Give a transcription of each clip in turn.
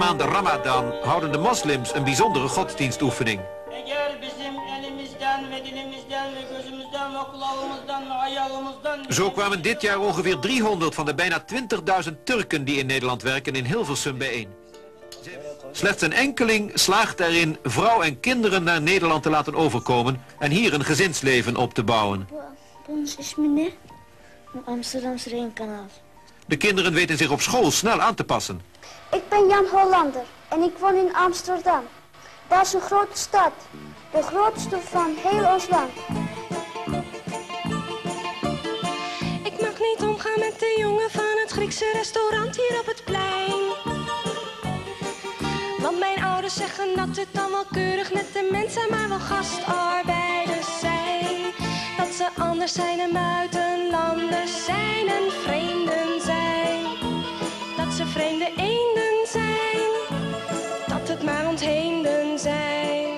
maand Ramadan houden de moslims een bijzondere godsdienstoefening. Zo kwamen dit jaar ongeveer 300 van de bijna 20.000 Turken die in Nederland werken in Hilversum bijeen. Slechts een enkeling slaagt erin vrouw en kinderen naar Nederland te laten overkomen en hier een gezinsleven op te bouwen. De kinderen weten zich op school snel aan te passen. Ik ben Jan Hollander en ik woon in Amsterdam. Dat is een grote stad, de grootste van heel ons land. Ik mag niet omgaan met de jongen van het Griekse restaurant hier op het plein. Want mijn ouders zeggen dat het dan wel keurig met de mensen maar wel gastarbeiders zijn. Dat ze anders zijn en buitenlanders zijn en vreemden zijn. Dat ze vreemde eenden zijn, dat het maar ontheemden zijn.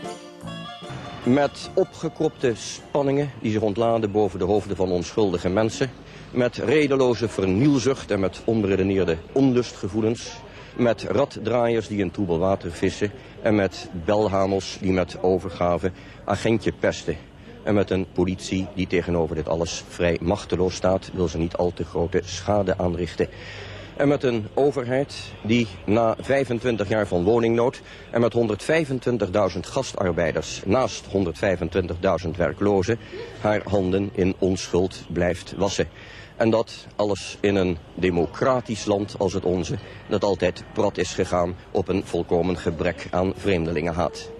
Met opgekropte spanningen die zich ontladen boven de hoofden van onschuldige mensen. Met redeloze vernielzucht en met onberedeneerde onlustgevoelens. Met raddraaiers die in troebel water vissen. En met belhamels die met overgave agentje pesten. En met een politie die tegenover dit alles vrij machteloos staat, wil ze niet al te grote schade aanrichten. En met een overheid die na 25 jaar van woningnood en met 125.000 gastarbeiders naast 125.000 werklozen haar handen in onschuld blijft wassen. En dat alles in een democratisch land als het onze, dat altijd prat is gegaan op een volkomen gebrek aan vreemdelingenhaat.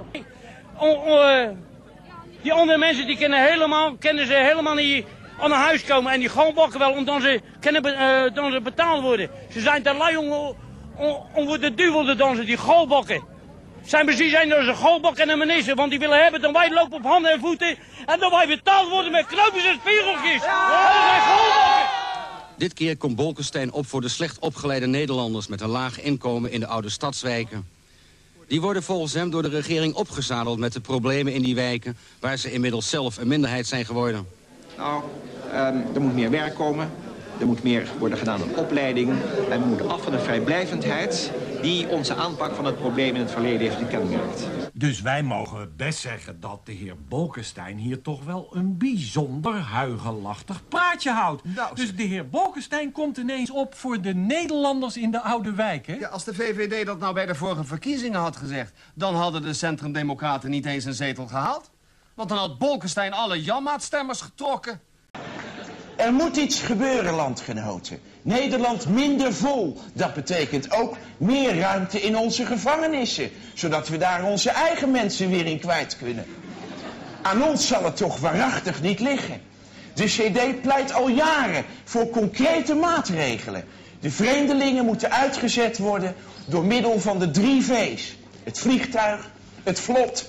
Die andere mensen die kennen ze helemaal niet aan huis komen en die galbakken wel omdat ze betaald worden. Ze zijn te lui om voor de duivel te dansen, die galbakken. Zijn precies een galbak en een minister, want die willen hebben dat wij lopen op handen en voeten en dat wij betaald worden met knoopjes en spiegeltjes. Dat zijn galbakken. Dit keer komt Bolkestein op voor de slecht opgeleide Nederlanders met een laag inkomen in de oude stadswijken. Die worden volgens hem door de regering opgezadeld met de problemen in die wijken waar ze inmiddels zelf een minderheid zijn geworden. Nou, er moet meer werk komen, er moet meer worden gedaan aan opleiding en we moeten af van de vrijblijvendheid die onze aanpak van het probleem in het verleden heeft gekenmerkt. Dus wij mogen best zeggen dat de heer Bolkestein hier toch wel een bijzonder huigelachtig praatje houdt. Nou, dus de heer Bolkestein komt ineens op voor de Nederlanders in de oude wijk, hè? Ja, als de VVD dat nou bij de vorige verkiezingen had gezegd, dan hadden de Centrum-Democraten niet eens een zetel gehaald. Want dan had Bolkestein alle Janmaatstemmers getrokken. Er moet iets gebeuren, landgenoten. Nederland minder vol. Dat betekent ook meer ruimte in onze gevangenissen. Zodat we daar onze eigen mensen weer in kwijt kunnen. Aan ons zal het toch waarachtig niet liggen. De CD pleit al jaren voor concrete maatregelen. De vreemdelingen moeten uitgezet worden door middel van de 3 V's. Het vliegtuig, het vlot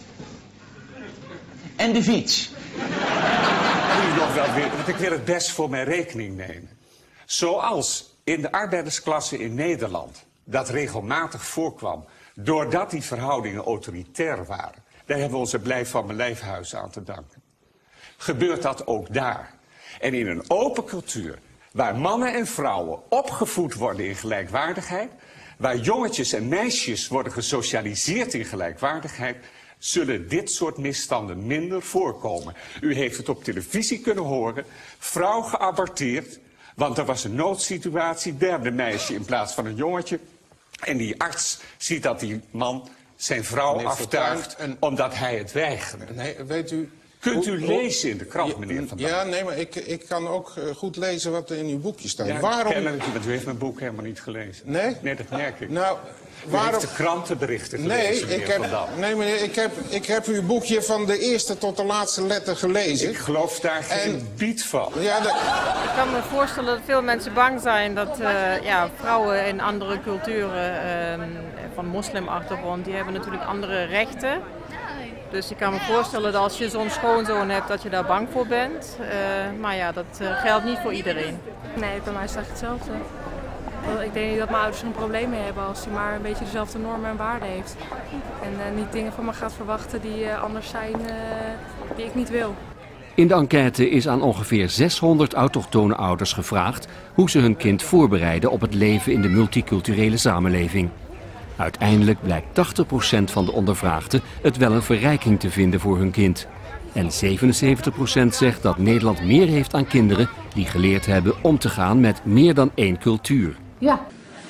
en de fiets. U nog wel weer, want ik wil het best voor mijn rekening nemen. Zoals in de arbeidersklasse in Nederland dat regelmatig voorkwam, doordat die verhoudingen autoritair waren. Daar hebben we onze Blijf van mijn lijfhuis aan te danken. Gebeurt dat ook daar? En in een open cultuur, waar mannen en vrouwen opgevoed worden in gelijkwaardigheid, waar jongetjes en meisjes worden gesocialiseerd in gelijkwaardigheid, zullen dit soort misstanden minder voorkomen. U heeft het op televisie kunnen horen. Vrouw geaborteerd, want er was een noodsituatie. Derde meisje in plaats van een jongetje. En die arts ziet dat die man zijn vrouw aftuigt omdat hij het weigerde. Nee, weet u... Kunt u lezen in de krant, meneer Van Dam? Ja, nee, maar ik kan ook goed lezen wat er in uw boekje staat. Ja, waarom... kennelijk, want u heeft mijn boek helemaal niet gelezen. Nee? Nee, dat merk ik. Nou, waarom... U heeft de krantenberichten gelezen, Nee, meneer, ik heb uw boekje van de eerste tot de laatste letter gelezen. Ik geloof daar geen biet van. Ja, Ik kan me voorstellen dat veel mensen bang zijn dat vrouwen in andere culturen van moslimachtergrond, die hebben natuurlijk andere rechten. Dus ik kan me voorstellen dat als je zo'n schoonzoon hebt, dat je daar bang voor bent. Maar ja, dat geldt niet voor iedereen. Nee, bij mij is het eigenlijk hetzelfde. Ik denk niet dat mijn ouders er een probleem mee hebben als hij maar een beetje dezelfde normen en waarden heeft. En niet dingen van me gaat verwachten die anders zijn, die ik niet wil. In de enquête is aan ongeveer 600 autochtone ouders gevraagd hoe ze hun kind voorbereiden op het leven in de multiculturele samenleving. Uiteindelijk blijkt 80% van de ondervraagden het wel een verrijking te vinden voor hun kind. En 77% zegt dat Nederland meer heeft aan kinderen die geleerd hebben om te gaan met meer dan één cultuur. Ja.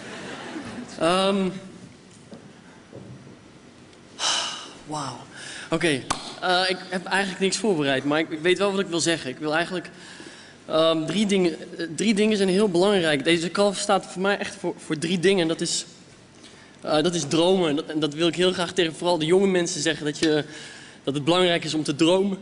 Wauw. Oké, ik heb eigenlijk niks voorbereid, maar ik weet wel wat ik wil zeggen. Ik wil eigenlijk drie dingen zijn heel belangrijk. Deze kalf staat voor mij echt voor 3 dingen. Dat is dromen. En dat wil ik heel graag tegen vooral de jonge mensen zeggen. Dat het belangrijk is om te dromen.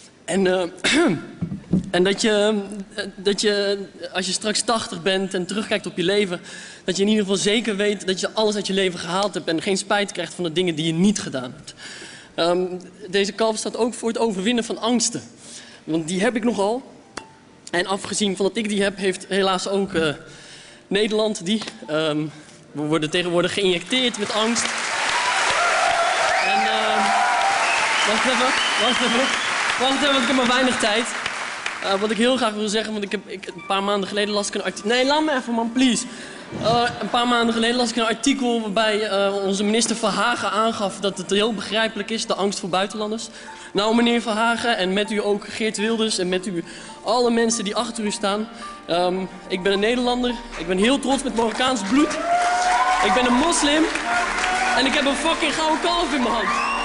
En dat je, als je straks 80 bent en terugkijkt op je leven, dat je in ieder geval zeker weet dat je alles uit je leven gehaald hebt en geen spijt krijgt van de dingen die je niet gedaan hebt. Deze kalf staat ook voor het overwinnen van angsten. Want die heb ik nogal. En afgezien van dat ik die heb, heeft helaas ook Nederland die. We worden tegenwoordig geïnjecteerd met angst. En wacht even, want ik heb maar weinig tijd. Wat ik heel graag wil zeggen, want een paar maanden geleden las ik een artikel. Nee, laat me even man, please. Een paar maanden geleden las ik een artikel waarbij onze minister Verhagen aangaf dat het heel begrijpelijk is, de angst voor buitenlanders. Nou, meneer Verhagen, en met u ook Geert Wilders en met u alle mensen die achter u staan. Ik ben een Nederlander, ik ben heel trots met Marokkaans bloed. Ik ben een moslim en ik heb een fucking gouden kalf in mijn hand.